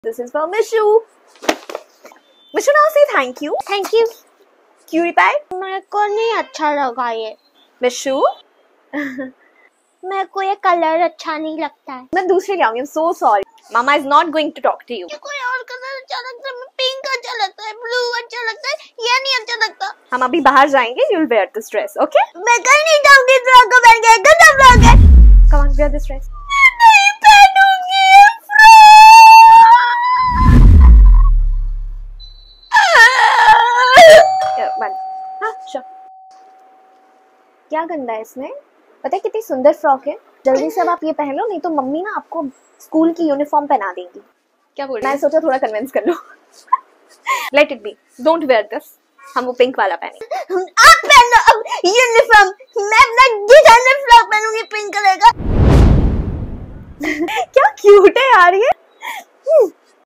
This is for Mishu. Mishu, now say thank you. Thank you. Cutie pie. मेरे को नहीं अच्छा लगा ये। Mishu. मेरे को ये कलर अच्छा नहीं लगता है। मैं दूसरे ले आऊंगी। I'm so sorry. Mama is not going to talk to you. कोई और कलर अच्छा लगता है। पिंक अच्छा लगता है, ब्लू अच्छा लगता है, ये नहीं अच्छा लगता। हम अभी बाहर जाएंगे. You'll wear this dress, okay? मैं कहीं नहीं जाऊंगी फ्रॉक को पहन के, गंदा फ्रॉक है। Come on, wear this dress. नहीं पहनूंगी ये फ्रॉक। बंद. हाँ, sure. क्या गंदा है इसमें? पता है कितनी सुंदर फ्रॉक है. जल्दी से अब आप ये पहन लो, नहीं तो मम्मी ना आपको स्कूल की यूनिफॉर्म पहना देंगी. क्या बोल रही है? मैं सोचा थोड़ा कन्विंस कर लो. Let it be. Don't wear this. हम वो पिंक वाला पहने. आप पहन लो अब यूनिफॉर्म। मैं अपना डिजाइनर फ्रॉक पहनूंगी पिंक कलर का। क्या क्यूट है यार ये.